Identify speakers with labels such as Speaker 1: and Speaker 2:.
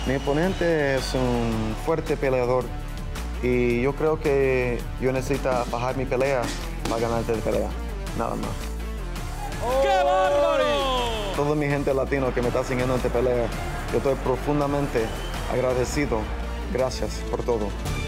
Speaker 1: Mi oponente es un fuerte peleador y yo creo que yo necesito bajar mi pelea para ganarte la pelea, nada más.
Speaker 2: ¡Qué bárbaro!
Speaker 1: Toda mi gente latino que me está siguiendo en esta pelea, yo estoy profundamente agradecido. Gracias por todo.